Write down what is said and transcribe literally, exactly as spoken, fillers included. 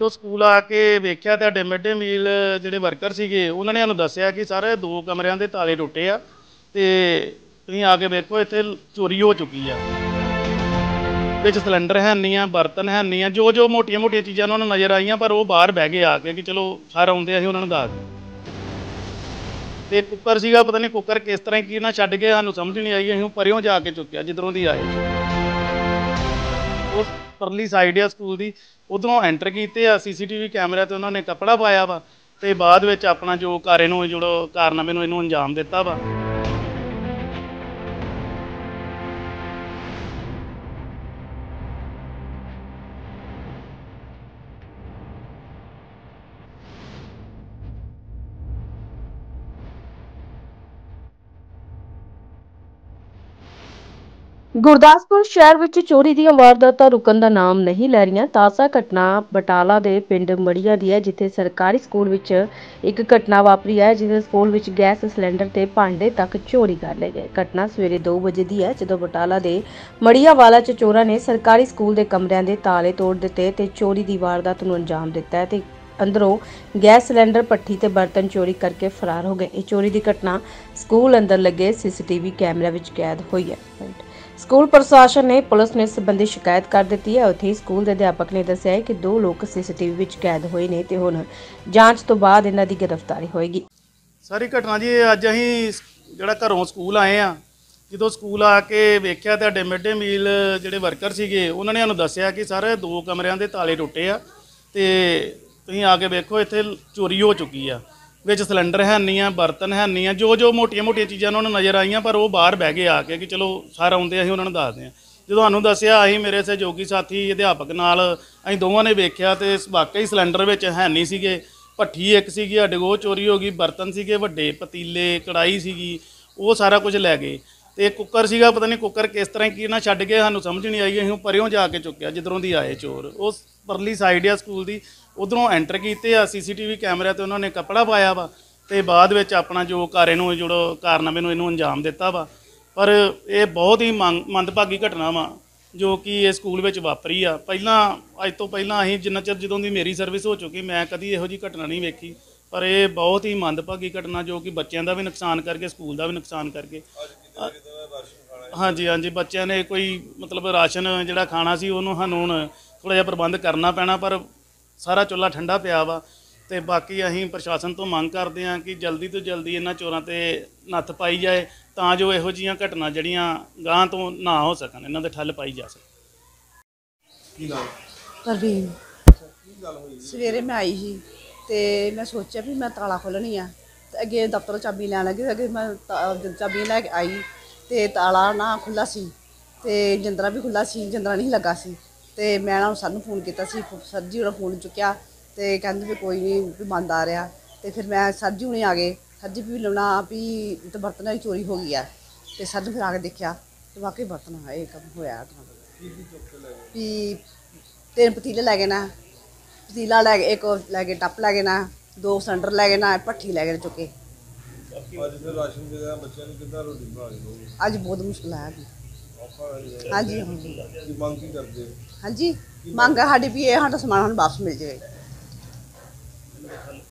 तो स्कूल आके वेख्या तुहाडे मिड डे मील जिहड़े वर्कर सीगे उन्होंने सानूं दस्सिया कि सर दो कमरिਆਂ ਦੇ ताले टुटे आ ते तुसीं आके वेखो इत्थे चोरी हो चुकी आ ਵਿੱਚ सिलेंडर है नहीं आ बर्तन है नहीं आ जो जो मोटियां मोटियां चीज़ां उन्होंने नज़र आईयां पर वो बाहर बह गए आके कि चलो सर आउंदे असीं उन्होंने दस ते कुकर सीगा पता नहीं कुकर किस तरह की ना छड्ड के सानूं समझ नहीं आई असीं परेओं जाके चुक्किया जिधरों दी आए उस परली साइड आ स्कूल की उधरों एंटर कीते आ सी सी टी वी कैमरे ते उन्होंने कपड़ा पाया वा ते बाद विच अपना जो कार्य नूं जो कारनामे नूं इहनूं अंजाम दित्ता वा। ਗੁਰਦਾਸਪੁਰ ਸ਼ਹਿਰ ਵਿੱਚ ਚੋਰੀ ਦੀਆਂ ਵਾਰਦਾਤਾਂ ਰੁਕਣ ਦਾ ਨਾਮ ਨਹੀਂ ਲੈ ਰਹੀਆਂ। ਤਾਜ਼ਾ ਘਟਨਾ ਬਟਾਲਾ ਦੇ ਪਿੰਡ ਮੜੀਆਂ ਦੀ ਹੈ, ਜਿੱਥੇ ਸਰਕਾਰੀ ਸਕੂਲ ਵਿੱਚ ਇੱਕ ਘਟਨਾ ਵਾਪਰੀ ਹੈ, ਜਿਸ ਸਕੂਲ ਵਿੱਚ ਗੈਸ ਸਿਲੰਡਰ ਤੇ ਭਾਂਡੇ ਤੱਕ ਚੋਰੀ ਕਰ ਲਏ ਗਏ। ਘਟਨਾ ਸਵੇਰੇ ਦੋ ਵਜੇ ਦੀ ਹੈ, ਜਦੋਂ ਬਟਾਲਾ ਦੇ ਮੜੀਆਂ ਵਾਲਾ ਚ ਚੋਰਾਂ ਨੇ ਸਰਕਾਰੀ ਸਕੂਲ ਦੇ ਕਮਰਿਆਂ ਦੇ ਤਾਲੇ ਤੋੜ ਦਿੱਤੇ ਤੇ ਚੋਰੀ ਦੀ ਵਾਰਦਾਤ ਨੂੰ ਅੰਜਾਮ ਦਿੱਤਾ ਹੈ ਤੇ ਅੰਦਰੋਂ ਗੈਸ ਸਿਲੰਡਰ, ਭੱਠੀ ਤੇ ਬਰਤਨ ਚੋਰੀ ਕਰਕੇ ਫਰਾਰ ਹੋ ਗਏ। ਇਹ ਚੋਰੀ ਦੀ ਘਟਨਾ ਸਕੂਲ ਅੰਦਰ ਲੱਗੇ ਸੀ ਸੀ ਟੀ ਵੀ ਕੈਮਰਿਆਂ ਵਿੱਚ ਕੈਦ ਹੋਈ ਹੈ। ਸਕੂਲ ਪ੍ਰਸ਼ਾਸਨ ਨੇ ਪੁਲਿਸ ਨੂੰ ਇਸ ਸੰਬੰਧੀ ਸ਼ਿਕਾਇਤ ਕਰ ਦਿੱਤੀ ਹੈ। ਉੱਥੇ ਸਕੂਲ ਦੇ ਅਧਿਆਪਕ ਨੇ ਦੱਸਿਆ ਹੈ ਕਿ ਦੋ ਲੋਕ ਸੀ ਸੀ ਟੀ ਵੀ ਵਿੱਚ ਕੈਦ ਹੋਏ ਨੇ ਤੇ ਹੁਣ ਜਾਂਚ ਤੋਂ ਬਾਅਦ ਇਹਨਾਂ ਦੀ ਗ੍ਰਿਫਤਾਰੀ ਹੋਏਗੀ। ਸਾਰੀ ਘਟਨਾ ਜੀ ਅੱਜ ਅਸੀਂ ਜਿਹੜਾ ਘਰੋਂ ਸਕੂਲ ਆਏ ਆ, ਜਦੋਂ ਸਕੂਲ ਆ ਕੇ ਵੇਖਿਆ ਤੁਹਾਡੇ ਮਿਡ ਡੇ ਮੀਲ ਜਿਹੜੇ ਵਰਕਰ ਸੀਗੇ ਉਹਨਾਂ ਨੇ ਸਾਨੂੰ ਦੱਸਿਆ ਕਿ ਸਰ ਦੋ ਕਮਰਿਆਂ ਦੇ ਤਾਲੇ ਟੁੱਟੇ ਆ ਤੇ ਤੁਸੀਂ ਆ ਕੇ ਵੇਖੋ ਇੱਥੇ ਚੋਰੀ ਹੋ ਚੁੱਕੀ ਆ। ਵਿੱਚ ਸਿਲੰਡਰ ਹੈ नहीं आ बर्तन है नहीं आ जो जो मोटियां मोटियां चीज़ां उन्होंने नज़र आईयां पर वो बाहर बह गए आके कि चलो सर आउंदे असीं उन्होंने दसदे आ। ਜਦੋਂ ਸਾਨੂੰ ਦੱਸਿਆ ਅਸੀਂ ਮੇਰੇ ਸਹਿਯੋਗੀ ਸਾਥੀ ਅਧਿਆਪਕ ਨਾਲ ਅਸੀਂ ਦੋਵਾਂ ਨੇ ਵੇਖਿਆ ਤੇ ਵਾਕਈ ਸਿਲੰਡਰ ਵਿੱਚ ਹੈ ਨਹੀਂ ਸੀਗੇ, ਭੱਠੀ ਇੱਕ ਸੀਗੀ ਸਾਡੇ ਕੋਲ ਚੋਰੀ ਹੋ ਗਈ, ਬਰਤਨ ਸੀਗੇ ਵੱਡੇ ਪਤੀਲੇ, ਕੜਾਈ ਸੀਗੀ, ਉਹ ਸਾਰਾ ਕੁਝ ਲੈ ਗਏ ਤੇ ਕੁੱਕਰ ਸੀਗਾ ਪਤਾ ਨਹੀਂ ਕੁੱਕਰ ਕਿਸ ਤਰ੍ਹਾਂ ਕੀ ਨਾ ਛੱਡ ਕੇ ਸਾਨੂੰ ਸਮਝ ਨਹੀਂ ਆਈ ਅਸੀਂ ਪਰਿਓਂ ਜਾ ਕੇ ਚੁੱਕਿਆ ਜਿੱਧਰੋਂ ਦੀ ਆਏ ਚੋਰ। ਉਸ ਪਰਲੀ ਸਾਈਡ ਆ ਸਕੂਲ ਦੀ ਉਧਰੋਂ ਐਂਟਰ ਕੀਤੇ ਆ सी सी टी वी ਕੈਮਰੇ ਤੇ ਉਹਨਾਂ ਨੇ ਕੱਪੜਾ ਪਾਇਆ ਵਾ ਤੇ ਬਾਅਦ ਵਿੱਚ ਆਪਣਾ ਜੋ ਕਾਰੇ ਨੂੰ ਜੋ ਕਾਰਨਾਮੇ ਨੂੰ ਇਹਨੂੰ ਅੰਜਾਮ ਦਿੱਤਾ ਵਾ। ਪਰ ਇਹ ਬਹੁਤ ਹੀ ਮੰਦਭਾਗੀ ਘਟਨਾ ਵਾ ਜੋ ਕਿ ਇਹ ਸਕੂਲ ਵਿੱਚ ਵਾਪਰੀ ਆ। ਪਹਿਲਾਂ ਅੱਜ ਤੋਂ ਪਹਿਲਾਂ ਅਸੀਂ ਜਿੰਨਾ ਚਿਰ ਜਦੋਂ ਦੀ ਮੇਰੀ ਸਰਵਿਸ ਹੋ ਚੁੱਕੀ ਮੈਂ ਕਦੀ ਇਹੋ ਜਿਹੀ ਘਟਨਾ ਨਹੀਂ ਵੇਖੀ, ਪਰ ਇਹ ਬਹੁਤ ਹੀ ਮੰਦਭਾਗੀ ਘਟਨਾ ਜੋ ਕਿ ਬੱਚਿਆਂ ਦਾ ਵੀ ਨੁਕਸਾਨ ਕਰਕੇ ਸਕੂਲ ਦਾ ਵੀ ਨੁਕਸਾਨ ਕਰਕੇ। ਹਾਂਜੀ ਹਾਂਜੀ ਬੱਚਿਆਂ ਨੇ ਕੋਈ ਮਤਲਬ ਰਾਸ਼ਨ ਜਿਹੜਾ ਖਾਣਾ ਸੀ ਉਹਨੂੰ ਸਾਨੂੰ ਹੁਣ ਥੋੜ੍ਹਾ ਜਿਹਾ ਪ੍ਰਬੰਧ ਕਰਨਾ ਪੈਣਾ, ਪਰ ਸਾਰਾ ਚੁੱਲ੍ਹਾ ਠੰਡਾ ਪਿਆ ਵਾ। ਤੇ ਬਾਕੀ ਅਸੀਂ ਪ੍ਰਸ਼ਾਸਨ ਤੋਂ ਮੰਗ ਕਰਦੇ ਹਾਂ ਕਿ ਜਲਦੀ ਤੋਂ ਜਲਦੀ ਇਹਨਾਂ ਚੋਰਾਂ ਤੇ ਨੱਥ ਪਾਈ ਜਾਏ ਤਾਂ ਜੋ ਇਹੋ ਜਿਹੀਆਂ ਘਟਨਾ ਜਿਹੜੀਆਂ ਗਾਂਹ ਤੋਂ ਨਾ ਹੋ ਸਕਣ, ਇਹਨਾਂ ਦੇ ਠੱਲ ਪਾਈ ਜਾ ਸਕੇ। ਕੀ ਨਾਮ? ਪ੍ਰਵੀਨ। ਕੀ ਗੱਲ ਹੋਈ? ਸਵੇਰੇ ਮੈਂ ਆਈ ਸੀ ਤੇ ਮੈਂ ਸੋਚਿਆ ਵੀ ਮੈਂ ਤਾਲਾ ਖੋਲ੍ਹਣੀ ਆ ਤੇ ਅੱਗੇ ਦਫ਼ਤਰੋਂ ਚਾਬੀ ਲੈਣ ਲੱਗੀ, ਅੱਗੇ ਮੈਂ ਚਾਬੀ ਲੈ ਕੇ ਆਈ ਤੇ ਤਾਲਾ ਨਾ ਖੁੱਲ੍ਹਾ ਸੀ ਤੇ ਜਿੰਦਰਾ ਵੀ ਖੁੱਲ੍ਹਾ ਸੀ, ਜਿੰਦਰਾ ਨਹੀਂ ਲੱਗਾ ਸੀ। ਤੇ ਮੈਂ ਨਾ ਸਰ ਨੂੰ ਫੋਨ ਕੀਤਾ ਸੀ, ਸਰ ਜੀ ਉਹਦਾ ਫੋਨ ਚੁੱਕਿਆ ਤੇ ਕਹਿੰਦੇ ਵੀ ਕੋਈ ਨਹੀਂ ਵੀ ਬੰਦ ਆ ਰਿਹਾ। ਤੇ ਫਿਰ ਮੈਂ ਸਰ ਜੀ ਹੁਣੇ ਆ ਗਏ, ਸਰ ਜੀ ਵੀ ਲਾਉਣਾ ਵੀ ਤੇ ਬਰਤਨਾਂ ਦੀ ਚੋਰੀ ਹੋ ਗਈ ਆ ਤੇ ਸਰ ਨੂੰ ਫਿਰ ਆ ਕੇ ਦੇਖਿਆ ਤੇ ਵਾਕਈ ਬਰਤਨ ਇਹ ਕੰਮ ਹੋਇਆ। ਵੀ ਤਿੰਨ ਪਤੀਲੇ ਲੈ ਗਏ ਨਾ, ਪਤੀਲਾ ਲੈ ਗਏ, ਇੱਕ ਲੈ ਗਏ ਟੱਪ ਲੈ ਗਏ ਨਾ, ਦੋ ਸਿਲੰਡਰ ਲੈ ਗਏ ਨਾ, ਭੱਠੀ ਲੈ ਗਏ ਚੁੱਕੇ। ਅੱਜ ਫਿਰ ਰਾਸ਼ਨ ਵਗੈਰਾ ਬੱਚਿਆਂ ਨੂੰ ਕਿੱਦਾਂ ਰੋਟੀ ਬਣਾਉਣੀ ਹੋਊਗੀ? ਅੱਜ ਬਹੁਤ ਮੁਸ਼ਕਿਲ ਹੈ ਜੀ। ਹਾਂਜੀ ਹਾਂਜੀ। ਕੀ ਮੰਗ ਕੀ ਕਰਦੇ? ਹਾਂਜੀ ਮੰਗ ਸਾਡੀ ਵੀ ਇਹ ਸਾਡਾ ਸਮਾਨ ਸਾਨੂੰ ਵਾਪਸ ਮਿਲ ਜਾਵੇ।